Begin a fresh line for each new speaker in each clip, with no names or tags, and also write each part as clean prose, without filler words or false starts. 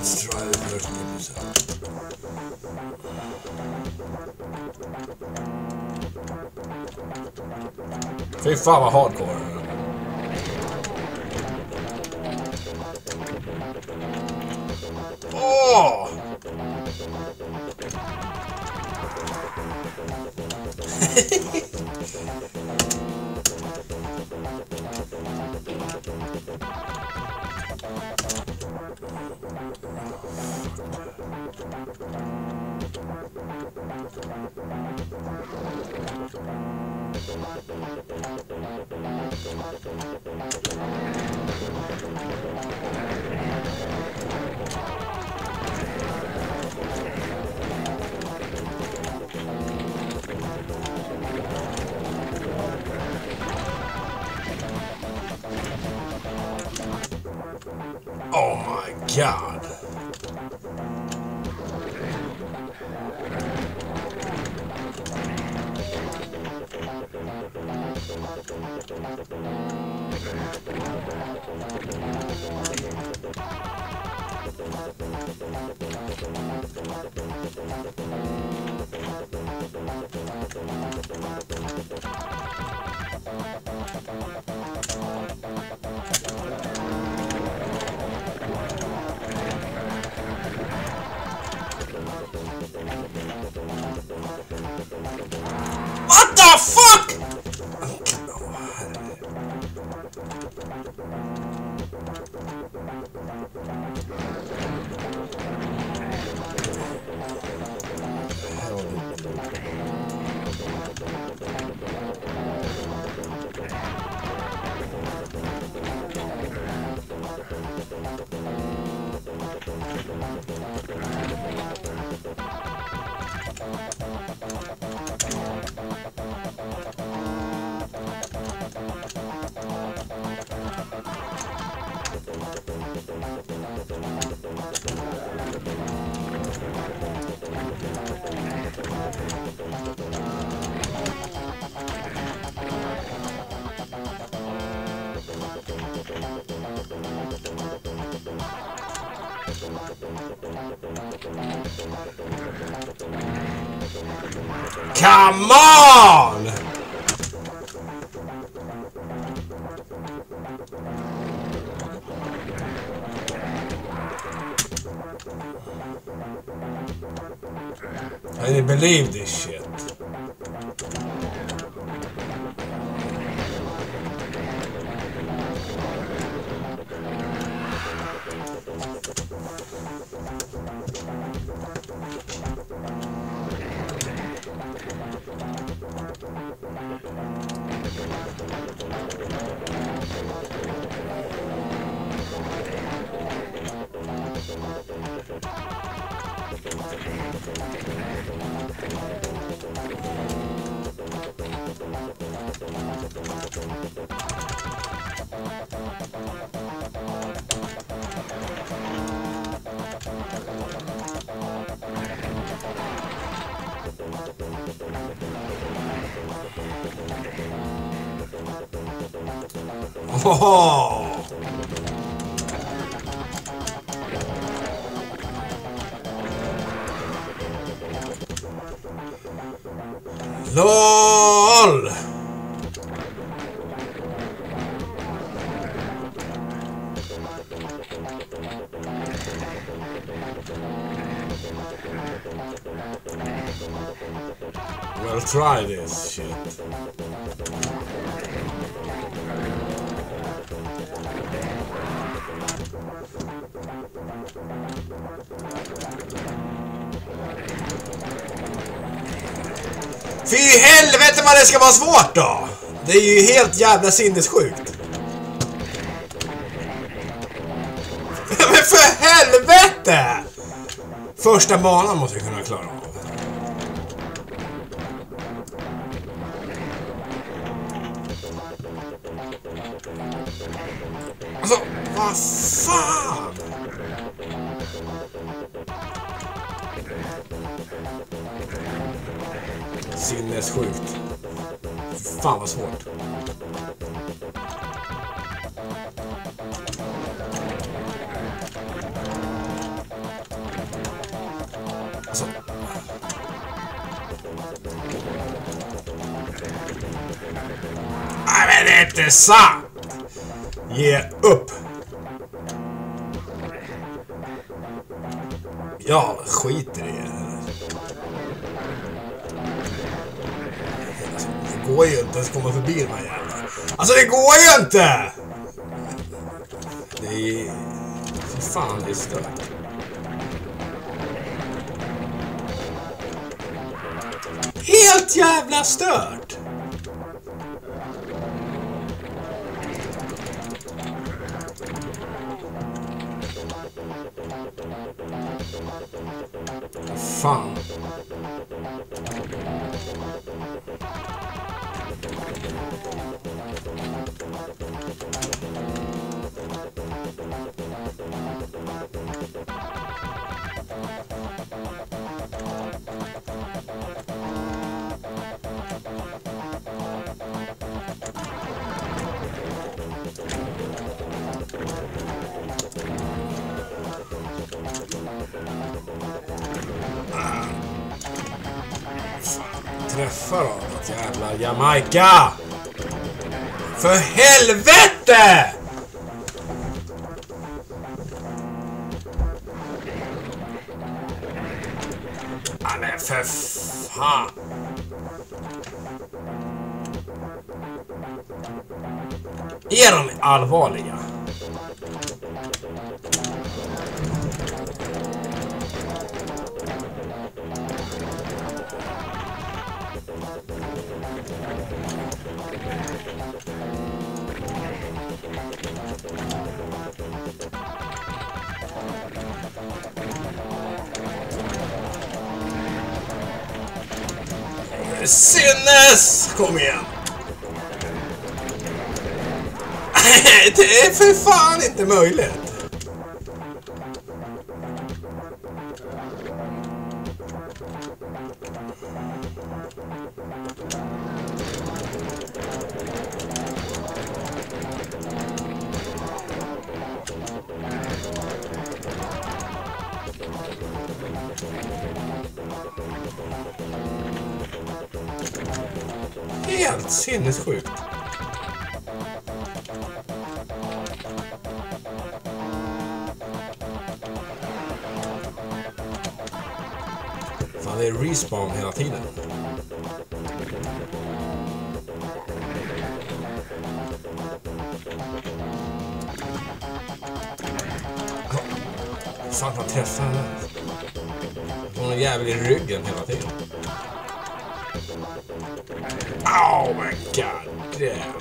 Let's try the first episode. Fy fan vad hardcore. Åh! Oh my god. What the fuck? Come on! I didn't believe this shit. Oh! LOL! Well, try this shit. Fy helvete vad det ska vara svårt då! Det är ju helt jävla sinnessjukt. Men för helvete! Första banan måste jag kunna klara av. Alltså, vad fan? Sinnessjukt. Fan vad svårt. Nej, det är inte sant! Ge upp! Ja, skiter i det. Alltså, det går ju inte att komma förbi de här jävla. Alltså, det går ju inte! Det är... Fy fan, det är stört. Helt jävla stört! Fan. Träffa då, något jävla Jamaica! För helvete! Ja, men för fan! Är de allvarliga? Sinnes! Kom igen! Det är för fan inte möjligt! Helt sinnessjukt. Fan, det är respawn hela tiden. Fan, han träffar henne. Hon är jävligt i ryggen hela tiden. Oh my god damn.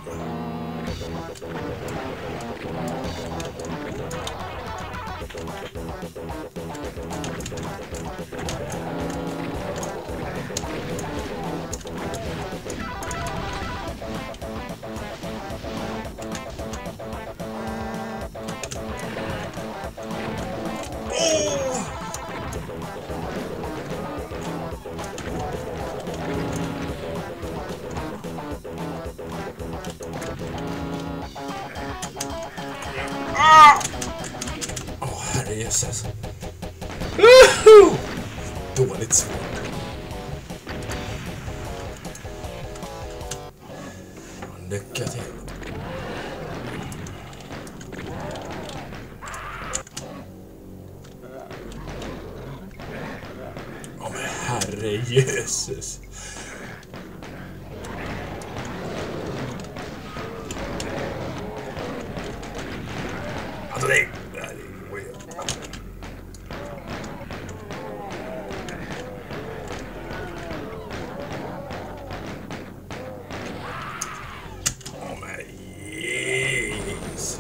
Herrejösses. Dåligt svårt. Lycka till. Åh, men herrejösses. Alltså det är weird. Åh, men jeez.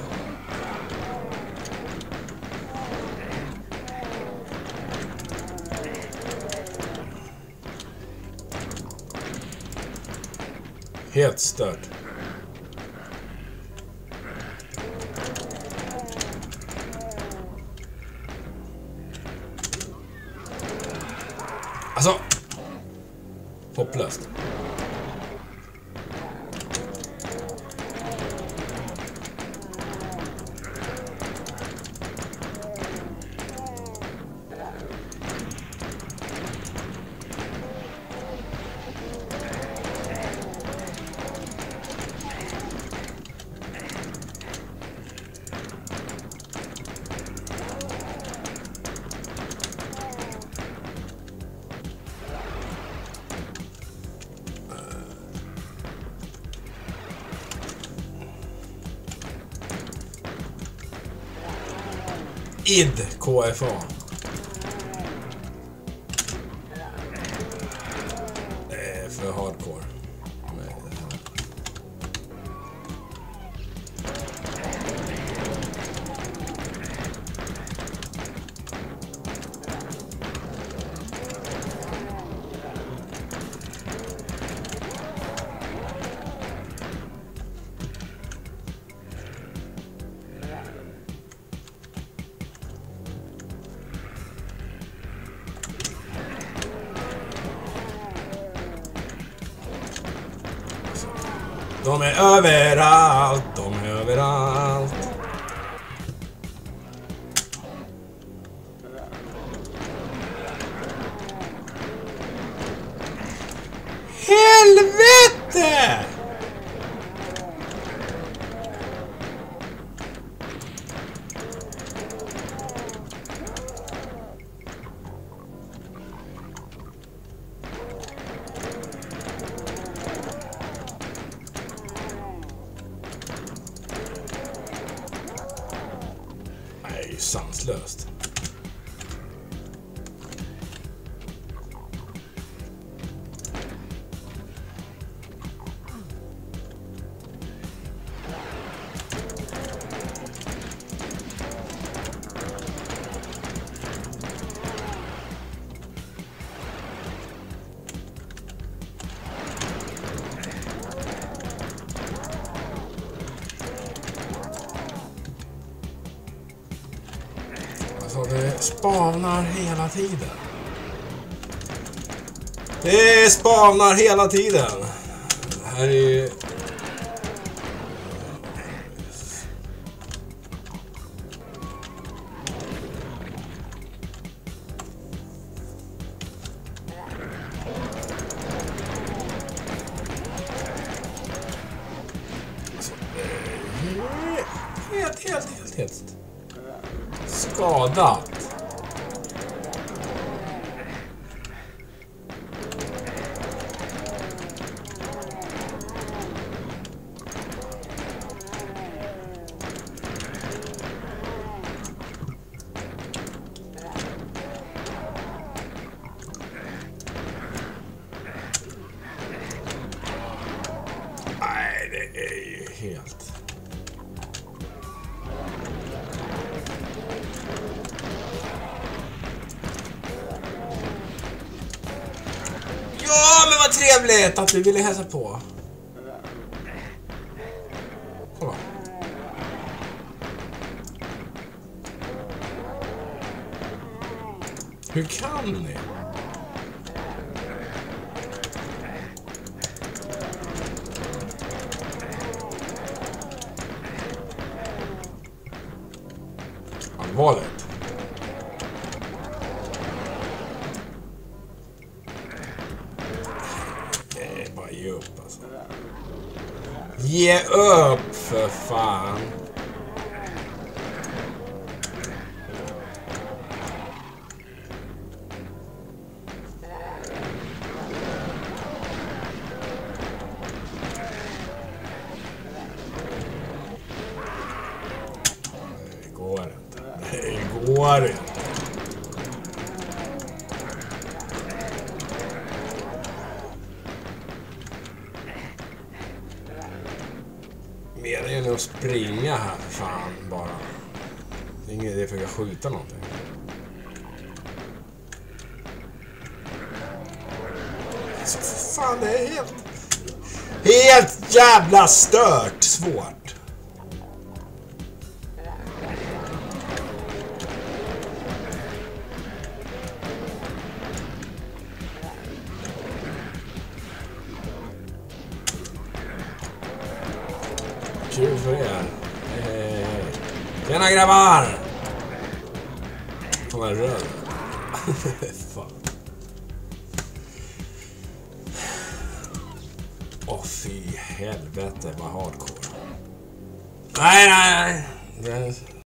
Helt stört. Alltså, hopplöst. ID KFA. Det är för hardcore. De är överallt, de är överallt. Helvete! Nej, sanslöst. Så det spavnar hela tiden. Det spavnar hela tiden. Det här är ju... Helt skadat. Nej, det är ju helt... Ja, men vad trevligt att du ville hälsa på. Kolla. Hur kan ni? Allvarligt. Bara ge upp alltså. Ge upp för fan. Det går inte. Det går inte. Mer än att springa här, fan bara. Det är ingen idé för att skjuta någonting. Så för fan, det är helt jävla stört svårt. Kul för er. Tjena grabbar! Kom här röd. Fan. Åh fy helvete vad hardcore. Nej.